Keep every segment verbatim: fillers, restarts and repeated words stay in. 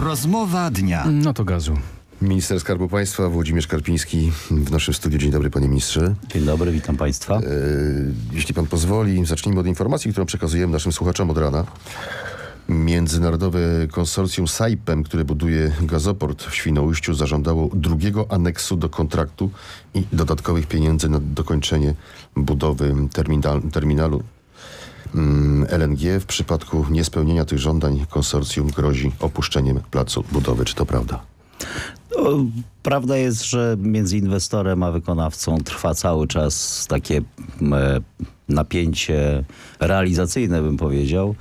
Rozmowa dnia. No to gazu. Minister Skarbu Państwa Włodzimierz Karpiński w naszym studiu. Dzień dobry, panie ministrze. Dzień dobry, witam państwa. E, jeśli pan pozwoli, zacznijmy od informacji, którą przekazujemy naszym słuchaczom od rana. Międzynarodowe konsorcjum Saipem, które buduje gazoport w Świnoujściu, zażądało drugiego aneksu do kontraktu i dodatkowych pieniędzy na dokończenie budowy terminal, terminalu mm, L N G. W przypadku niespełnienia tych żądań konsorcjum grozi opuszczeniem placu budowy. Czy to prawda? No, prawda jest, że między inwestorem a wykonawcą trwa cały czas takie e, napięcie realizacyjne, bym powiedział.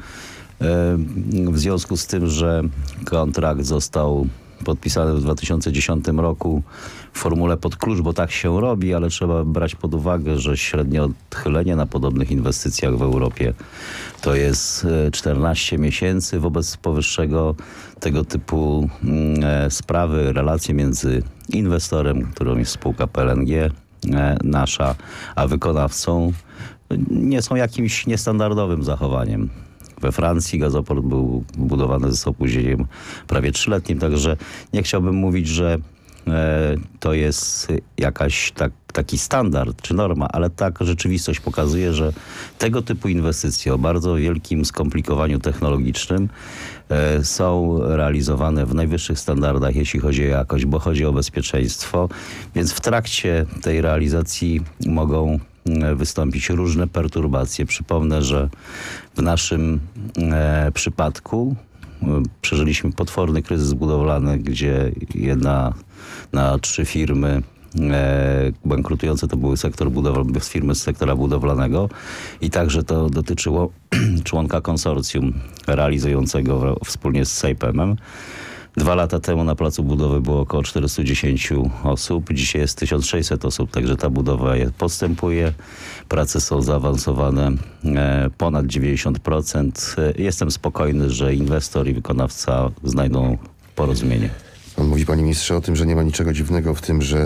W związku z tym, że kontrakt został podpisany w dwa tysiące dziesiątym roku w formule pod klucz, bo tak się robi, ale trzeba brać pod uwagę, że średnie odchylenie na podobnych inwestycjach w Europie to jest czternaście miesięcy. Wobec powyższego tego typu e, sprawy, relacje między inwestorem, którą jest spółka P L N G, e, nasza, a wykonawcą nie są jakimś niestandardowym zachowaniem. We Francji gazoport był budowany z opóźnieniem prawie trzyletnim, także nie chciałbym mówić, że e, to jest jakaś tak, taki standard czy norma, ale tak rzeczywistość pokazuje, że tego typu inwestycje o bardzo wielkim skomplikowaniu technologicznym e, są realizowane w najwyższych standardach, jeśli chodzi o jakość, bo chodzi o bezpieczeństwo, więc w trakcie tej realizacji mogą wystąpić różne perturbacje. Przypomnę, że w naszym e, przypadku e, przeżyliśmy potworny kryzys budowlany, gdzie jedna na trzy firmy e, bankrutujące to były sektor budowlany, firmy z sektora budowlanego i także to dotyczyło członka konsorcjum realizującego wspólnie z Saipemem. Dwa lata temu na placu budowy było około czterysta dziesięć osób, dzisiaj jest tysiąc sześćset osób, także ta budowa postępuje. Prace są zaawansowane e, ponad dziewięćdziesiąt procent. Jestem spokojny, że inwestor i wykonawca znajdą porozumienie. Pan mówi, panie ministrze, o tym, że nie ma niczego dziwnego w tym, że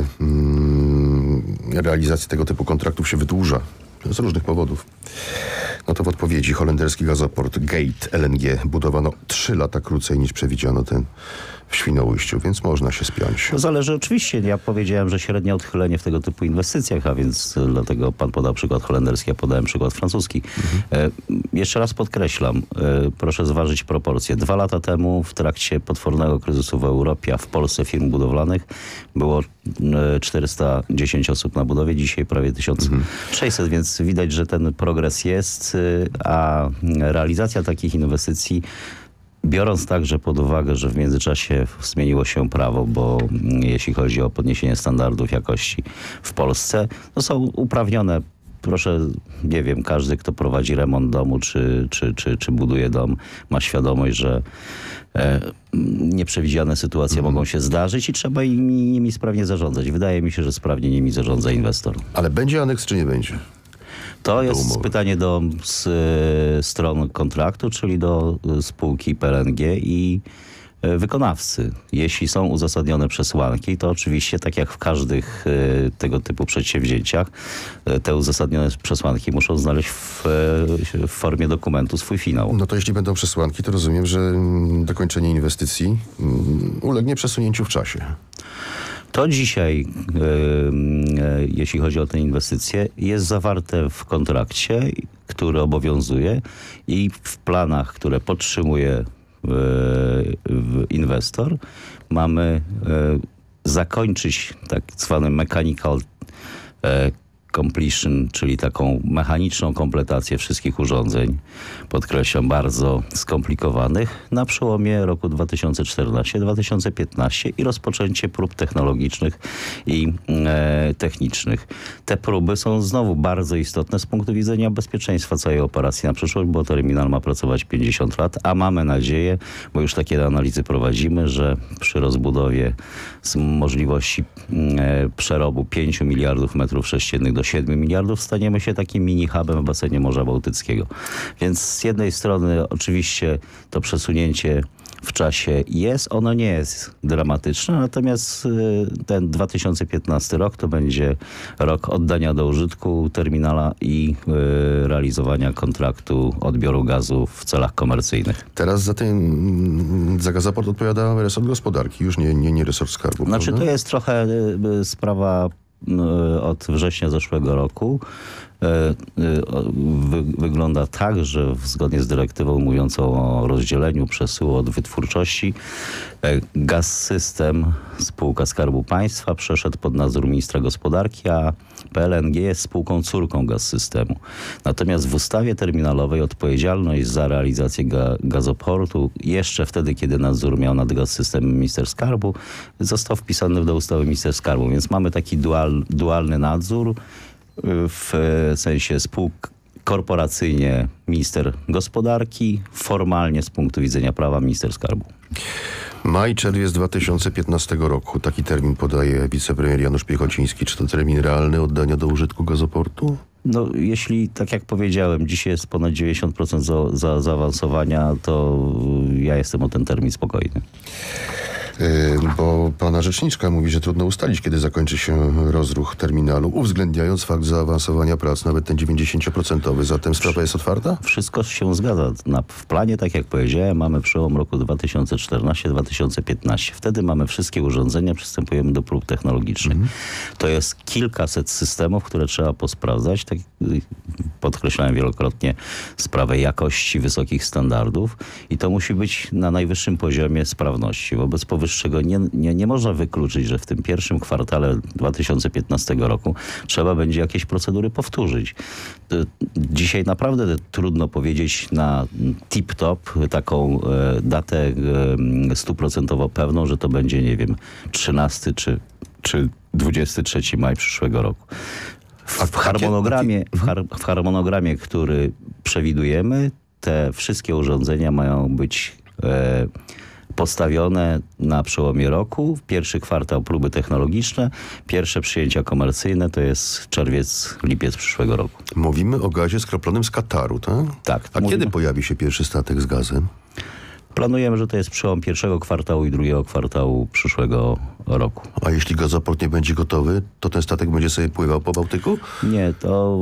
mm, realizacja tego typu kontraktów się wydłuża z różnych powodów. No to w odpowiedzi holenderski gazoport Gate L N G budowano trzy lata krócej niż przewidziano ten w Świnoujściu, więc można się spiąć. To zależy oczywiście. Ja powiedziałem, że średnie odchylenie w tego typu inwestycjach, a więc dlatego pan podał przykład holenderski, ja podałem przykład francuski. Mhm. E, jeszcze raz podkreślam, e, proszę zważyć proporcje. Dwa lata temu w trakcie potwornego kryzysu w Europie, a w Polsce firm budowlanych było e, czterysta dziesięć osób na budowie, dzisiaj prawie tysiąc sześćset, mhm. więc widać, że ten progres jest, e, a realizacja takich inwestycji, biorąc także pod uwagę, że w międzyczasie zmieniło się prawo, bo jeśli chodzi o podniesienie standardów jakości w Polsce, to są uprawnione. Proszę, nie wiem, każdy, kto prowadzi remont domu czy, czy, czy, czy buduje dom, ma świadomość, że e, nieprzewidziane sytuacje mhm. mogą się zdarzyć i trzeba nimi, nimi sprawnie zarządzać. Wydaje mi się, że sprawnie nimi zarządza inwestor. Ale będzie aneks, czy nie będzie? To jest pytanie do s, stron kontraktu, czyli do spółki P L N G i wykonawcy. Jeśli są uzasadnione przesłanki, to oczywiście tak jak w każdych e, tego typu przedsięwzięciach, e, te uzasadnione przesłanki muszą znaleźć w, e, w formie dokumentu swój finał. No to jeśli będą przesłanki, to rozumiem, że dokończenie inwestycji um, ulegnie przesunięciu w czasie. To dzisiaj, e, e, jeśli chodzi o tę inwestycję, jest zawarte w kontrakcie, który obowiązuje i w planach, które podtrzymuje inwestor, mamy zakończyć tak zwany mechanical completion, czyli taką mechaniczną kompletację wszystkich urządzeń, podkreślam, bardzo skomplikowanych, na przełomie roku dwa tysiące czternastego do dwa tysiące piętnastego i rozpoczęcie prób technologicznych i e, technicznych. Te próby są znowu bardzo istotne z punktu widzenia bezpieczeństwa całej operacji na przyszłość, bo terminal ma pracować pięćdziesiąt lat, a mamy nadzieję, bo już takie analizy prowadzimy, że przy rozbudowie z możliwości e, przerobu pięciu miliardów metrów sześciennych do siedmiu miliardów staniemy się takim mini-hubem w basenie Morza Bałtyckiego. Więc z jednej strony oczywiście to przesunięcie w czasie jest. Ono nie jest dramatyczne, natomiast y, ten dwa tysiące piętnasty rok to będzie rok oddania do użytku terminala i y, realizowania kontraktu odbioru gazu w celach komercyjnych. Teraz za ten, za gazoport odpowiada resort gospodarki, już nie, nie, nie resort skarbu. Znaczy prawda? to jest trochę y, sprawa y, od września zeszłego roku. Wy, wygląda tak, że zgodnie z dyrektywą mówiącą o rozdzieleniu przesyłu od wytwórczości, Gaz System, spółka Skarbu Państwa, przeszedł pod nadzór ministra gospodarki, a P L N G jest spółką córką Gaz Systemu. Natomiast w ustawie terminalowej odpowiedzialność za realizację ga, gazoportu jeszcze wtedy, kiedy nadzór miał nad Gaz Systemem minister skarbu, został wpisany do ustawy minister skarbu. Więc mamy taki dual, dualny nadzór, w sensie spółk korporacyjnie minister gospodarki, formalnie z punktu widzenia prawa minister skarbu. Maj, czerwiec dwa tysiące piętnastego roku. Taki termin podaje wicepremier Janusz Piechociński. Czy to termin realny oddania do użytku gazoportu? No, jeśli, tak jak powiedziałem, dzisiaj jest ponad dziewięćdziesiąt procent za, za, zaawansowania, to ja jestem o ten termin spokojny. Bo pana rzeczniczka mówi, że trudno ustalić, kiedy zakończy się rozruch terminalu, uwzględniając fakt zaawansowania prac, nawet ten dziewięćdziesięcioprocentowy. Zatem sprawa jest otwarta? Wszystko się zgadza. Na, w planie, tak jak powiedziałem, mamy przełom roku dwa tysiące czternasty dwa tysiące piętnasty. Wtedy mamy wszystkie urządzenia, przystępujemy do prób technologicznych. Mhm. To jest kilkaset systemów, które trzeba posprawdzać. Tak, podkreślałem wielokrotnie sprawę jakości, wysokich standardów i to musi być na najwyższym poziomie sprawności. Wobec powyższego czego nie, nie, nie można wykluczyć, że w tym pierwszym kwartale dwa tysiące piętnastego roku trzeba będzie jakieś procedury powtórzyć. Dzisiaj naprawdę trudno powiedzieć na tip-top taką e, datę e, stuprocentowo pewną, że to będzie, nie wiem, trzynasty czy, czy dwudziesty trzeci maj przyszłego roku. W, w, harmonogramie, w, har, w harmonogramie, który przewidujemy, te wszystkie urządzenia mają być e, postawione na przełomie roku. Pierwszy kwartał próby technologiczne, pierwsze przyjęcia komercyjne to jest czerwiec, lipiec przyszłego roku. Mówimy o gazie skroplonym z Kataru, tak? Tak. A mówimy... kiedy pojawi się pierwszy statek z gazem? Planujemy, że to jest przełom pierwszego kwartału i drugiego kwartału przyszłego roku. A jeśli gazoport nie będzie gotowy, to ten statek będzie sobie pływał po Bałtyku? Nie, to...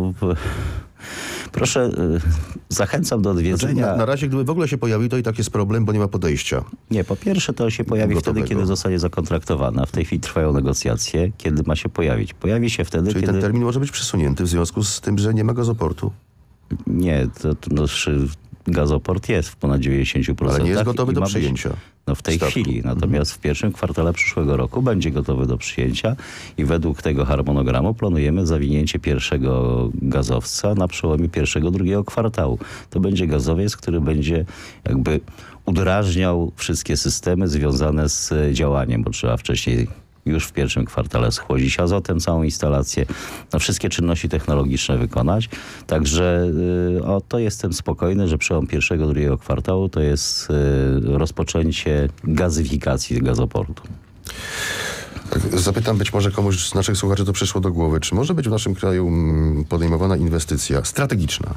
Proszę, zachęcam do odwiedzenia... Znaczy, na, na razie, gdyby w ogóle się pojawił, to i tak jest problem, bo nie ma podejścia. Nie, po pierwsze to się pojawi Gotowego. wtedy, kiedy zostanie zakontraktowana. W tej chwili trwają negocjacje, kiedy ma się pojawić. Pojawi się wtedy, Czyli kiedy... ten termin może być przesunięty w związku z tym, że nie ma gazoportu. Nie, to, to no, gazoport jest w ponad dziewięćdziesięciu procentach. Ale nie jest gotowy do być, przyjęcia. No w tej statku. chwili. Natomiast w pierwszym kwartale przyszłego roku będzie gotowy do przyjęcia i według tego harmonogramu planujemy zawinięcie pierwszego gazowca na przełomie pierwszego, drugiego kwartału. To będzie gazowiec, który będzie jakby udrażniał wszystkie systemy związane z działaniem, bo trzeba wcześniej już w pierwszym kwartale schłodzić azotem całą instalację, no wszystkie czynności technologiczne wykonać. Także y, o to jestem spokojny, że przełom pierwszego, drugiego kwartału to jest y, rozpoczęcie gazyfikacji gazoportu. Tak, zapytam, być może komuś z naszych słuchaczy to przyszło do głowy. Czy może być w naszym kraju podejmowana inwestycja strategiczna,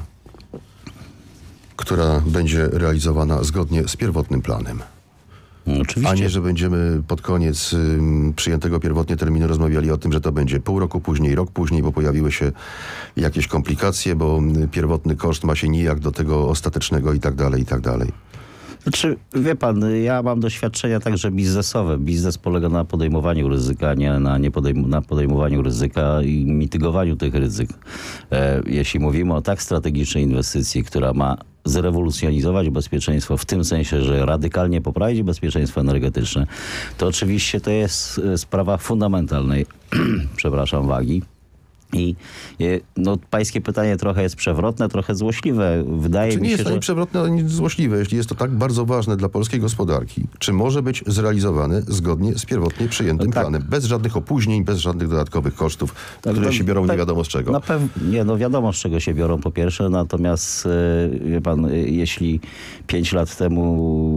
która będzie realizowana zgodnie z pierwotnym planem? Oczywiście. A nie, że będziemy pod koniec y, przyjętego pierwotnie terminu rozmawiali o tym, że to będzie pół roku później, rok później, bo pojawiły się jakieś komplikacje, bo pierwotny koszt ma się nijak do tego ostatecznego i tak dalej, i tak dalej. Znaczy, wie pan, ja mam doświadczenia także biznesowe. Biznes polega na podejmowaniu ryzyka, nie na, nie podejm na podejmowaniu ryzyka i mitygowaniu tych ryzyk. E, jeśli mówimy o tak strategicznej inwestycji, która ma zrewolucjonizować bezpieczeństwo w tym sensie, że radykalnie poprawić bezpieczeństwo energetyczne, to oczywiście to jest sprawa fundamentalnej, przepraszam, wagi. I no, pańskie pytanie trochę jest przewrotne, trochę złośliwe. Wydaje Czy mi nie się, jest ani że... przewrotne, ani złośliwe, jeśli jest to tak bardzo ważne dla polskiej gospodarki? Czy może być zrealizowane zgodnie z pierwotnie przyjętym no tak. planem? Bez żadnych opóźnień, bez żadnych dodatkowych kosztów, tak, które to, się biorą tak, nie wiadomo z czego. Na pew... Nie, no wiadomo z czego się biorą po pierwsze, natomiast wie pan, jeśli pięć lat temu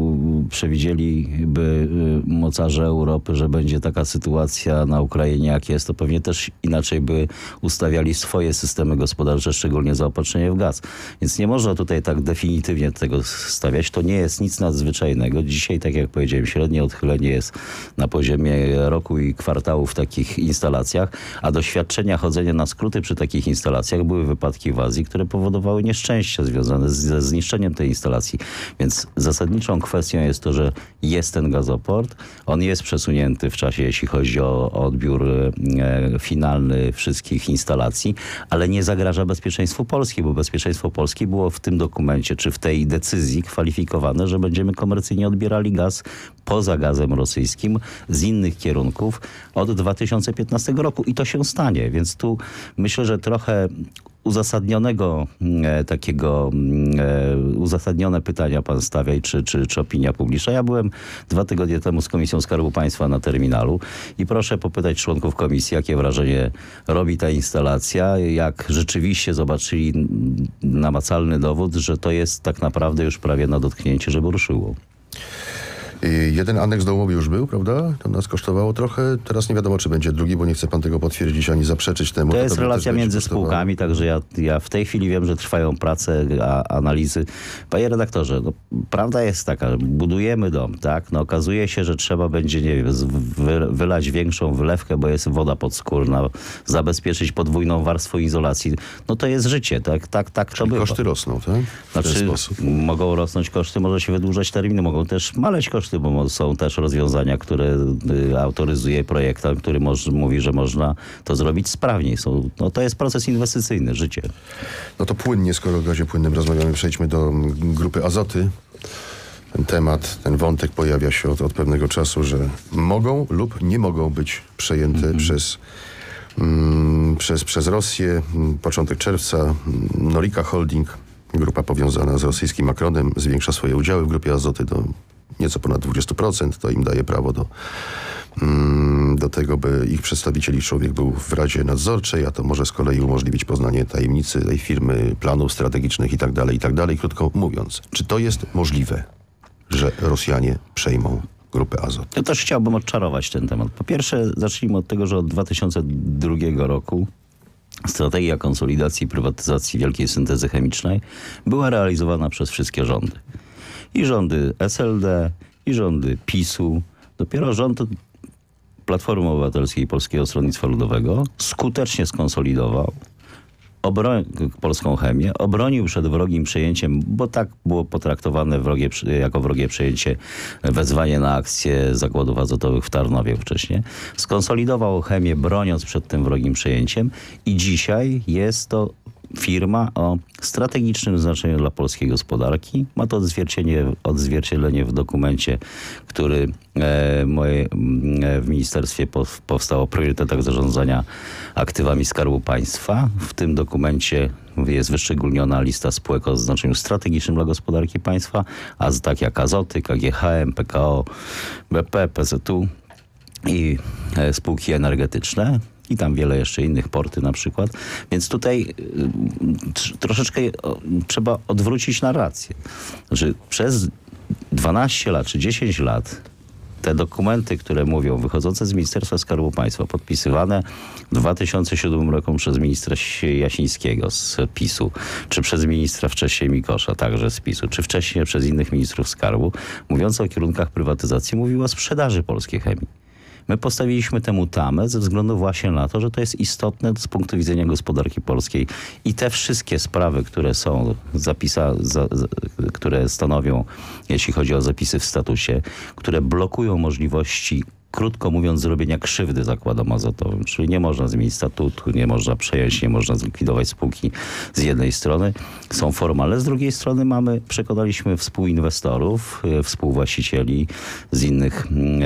przewidzieliby mocarze Europy, że będzie taka sytuacja na Ukrainie, jak jest, to pewnie też inaczej by ustawiali swoje systemy gospodarcze, szczególnie zaopatrzenie w gaz. Więc nie można tutaj tak definitywnie tego stawiać. To nie jest nic nadzwyczajnego. Dzisiaj, tak jak powiedziałem, średnie odchylenie jest na poziomie roku i kwartału w takich instalacjach, a doświadczenia chodzenia na skróty przy takich instalacjach były wypadki w Azji, które powodowały nieszczęścia związane ze zniszczeniem tej instalacji. Więc zasadniczą kwestią jest to, że jest ten gazoport. On jest przesunięty w czasie, jeśli chodzi o, o odbiór e, finalny wszystkich instalacji, ale nie zagraża bezpieczeństwu Polski, bo bezpieczeństwo Polski było w tym dokumencie, czy w tej decyzji kwalifikowane, że będziemy komercyjnie odbierali gaz poza gazem rosyjskim z innych kierunków od dwa tysiące piętnastego roku i to się stanie. Więc tu myślę, że trochę uzasadnionego e, takiego e, uzasadnione pytania pan stawia, czy, czy, czy opinia publiczna. Ja byłem dwa tygodnie temu z Komisją Skarbu Państwa na terminalu i proszę popytać członków komisji, jakie wrażenie robi ta instalacja, jak rzeczywiście zobaczyli namacalny dowód, że to jest tak naprawdę już prawie na dotknięcie, żeby ruszyło. Jeden aneks domowy już był, prawda? To nas kosztowało trochę. Teraz nie wiadomo, czy będzie drugi, bo nie chce pan tego potwierdzić ani zaprzeczyć temu. To To jest to relacja między spółkami, także ja, ja w tej chwili wiem, że trwają prace, a, analizy. Panie redaktorze, no, prawda jest taka, budujemy dom, tak? No, okazuje się, że trzeba będzie, nie wiem, wy, wylać większą wylewkę, bo jest woda podskórna, zabezpieczyć podwójną warstwą izolacji. No to jest życie, tak? Tak, tak to bywa. Koszty rosną, tak? W znaczy, ten sposób. Mogą rosnąć koszty, może się wydłużać terminy, mogą też maleć koszty, bo są też rozwiązania, które y, autoryzuje projektant, który moż, mówi, że można to zrobić sprawniej. Są, no, to jest proces inwestycyjny, życie. No to płynnie, skoro o gazie płynnym rozmawiamy, przejdźmy do grupy Azoty. Ten temat, ten wątek pojawia się od, od pewnego czasu, że mogą lub nie mogą być przejęte mm-hmm. przez, mm, przez, przez Rosję. Początek czerwca Norika Holding, grupa powiązana z rosyjskim Makronem, zwiększa swoje udziały w grupie Azoty do nieco ponad dwadzieścia procent. To im daje prawo do, mm, do tego, by ich przedstawiciel, ich człowiek był w Radzie Nadzorczej, a to może z kolei umożliwić poznanie tajemnicy tej firmy, planów strategicznych i tak dalej, i tak dalej. Krótko mówiąc, czy to jest możliwe, że Rosjanie przejmą grupę Azot? Ja też chciałbym odczarować ten temat. Po pierwsze, zacznijmy od tego, że od dwa tysiące drugiego roku strategia konsolidacji i prywatyzacji wielkiej syntezy chemicznej była realizowana przez wszystkie rządy. I rządy S L D, i rządy PiSu. Dopiero rząd Platformy Obywatelskiej i Polskiego Stronnictwa Ludowego skutecznie skonsolidował obro- polską chemię, obronił przed wrogim przejęciem, bo tak było potraktowane wrogie, jako wrogie przejęcie wezwanie na akcję zakładów azotowych w Tarnowie wcześniej. Skonsolidował chemię, broniąc przed tym wrogim przejęciem i dzisiaj jest to firma o strategicznym znaczeniu dla polskiej gospodarki. Ma to odzwierciedlenie, odzwierciedlenie w dokumencie, który e, moje, e, w ministerstwie po, powstał o priorytetach zarządzania aktywami Skarbu Państwa. W tym dokumencie jest wyszczególniona lista spółek o znaczeniu strategicznym dla gospodarki państwa, a tak jak Azoty, K G H M, P K O, B P, P Z U i e, spółki energetyczne. I tam wiele jeszcze innych, porty na przykład. Więc tutaj y, troszeczkę y, trzeba odwrócić narrację. Znaczy przez dwanaście lat czy dziesięć lat te dokumenty, które mówią, wychodzące z Ministerstwa Skarbu Państwa, podpisywane w dwa tysiące siódmym roku przez ministra Jasińskiego z PiSu, czy przez ministra wcześniej Mikosza, także z PiSu, czy wcześniej przez innych ministrów skarbu, mówiące o kierunkach prywatyzacji, mówiło o sprzedaży polskiej chemii. My postawiliśmy temu tamę ze względu właśnie na to, że to jest istotne z punktu widzenia gospodarki polskiej i te wszystkie sprawy, które są zapisa, za, za, które stanowią, jeśli chodzi o zapisy w statucie, które blokują możliwości, krótko mówiąc, zrobienia krzywdy zakładom azotowym. Czyli nie można zmienić statutu, nie można przejąć, nie można zlikwidować spółki z jednej strony. Są formalne. Z drugiej strony mamy, przekonaliśmy współinwestorów, e, współwłaścicieli z innych, e,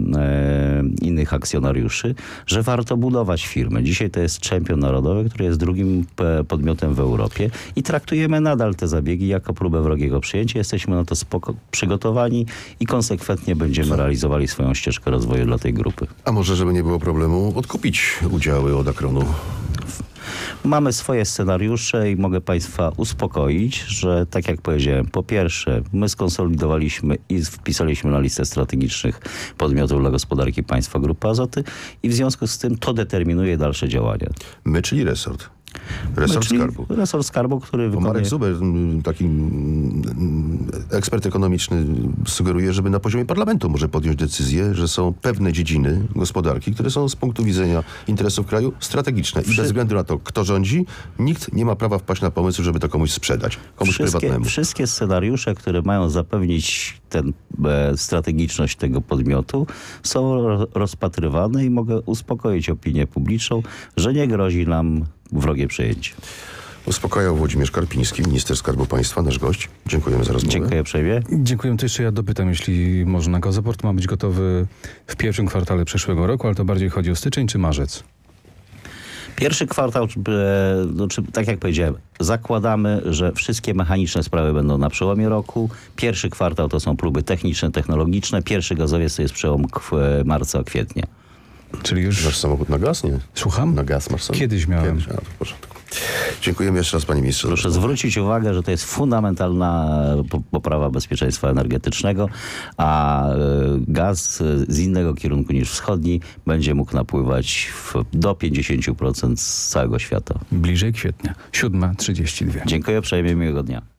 e, innych akcjonariuszy, że warto budować firmy. Dzisiaj to jest czempion narodowy, który jest drugim p- podmiotem w Europie i traktujemy nadal te zabiegi jako próbę wrogiego przyjęcia. Jesteśmy na to spoko- przygotowani i konsekwentnie będziemy realizowali swoją ścieżkę rozwoju dla tej grupy. A może, żeby nie było problemu, odkupić udziały od Akronu? Mamy swoje scenariusze i mogę Państwa uspokoić, że tak jak powiedziałem, po pierwsze, my skonsolidowaliśmy i wpisaliśmy na listę strategicznych podmiotów dla gospodarki państwa Grupy Azoty i w związku z tym to determinuje dalsze działania. My, czyli resort. Resort Czyli Skarbu. Resort Skarbu, który Bo wykonuje... Marek Zuber, m, taki m, ekspert ekonomiczny, sugeruje, żeby na poziomie parlamentu może podjąć decyzję, że są pewne dziedziny gospodarki, które są z punktu widzenia interesów kraju strategiczne. I Wszy- bez względu na to, kto rządzi, nikt nie ma prawa wpaść na pomysł, żeby to komuś sprzedać. Komuś Wszystkie, prywatnemu. wszystkie scenariusze, które mają zapewnić ten, e, strategiczność tego podmiotu, są ro- rozpatrywane i mogę uspokoić opinię publiczną, że nie grozi nam wrogie przejęcie. Uspokajał Włodzimierz Karpiński, minister Skarbu Państwa, nasz gość. Dziękujemy za rozmowę. Dziękuję uprzejmie. Dziękuję. To jeszcze ja dopytam, jeśli można. Gazoport ma być gotowy w pierwszym kwartale przyszłego roku, ale to bardziej chodzi o styczeń czy marzec? Pierwszy kwartał, e, no, czy, tak jak powiedziałem, zakładamy, że wszystkie mechaniczne sprawy będą na przełomie roku. Pierwszy kwartał to są próby techniczne, technologiczne. Pierwszy gazowiec to jest przełom kw- marca, kwietnia. Czyli już... Masz samochód na gaz? Nie. Słucham? Na gaz masz samochód? Kiedyś miałem. Kiedyś, a, to w porządku. Dziękujemy jeszcze raz, panie ministrze. Proszę zwrócić uwagę, że to jest fundamentalna po- poprawa bezpieczeństwa energetycznego, a e, gaz z innego kierunku niż wschodni będzie mógł napływać w, do pięćdziesiąt procent z całego świata. Bliżej kwietnia. siódma trzydzieści dwa. Dziękuję uprzejmie, miłego dnia.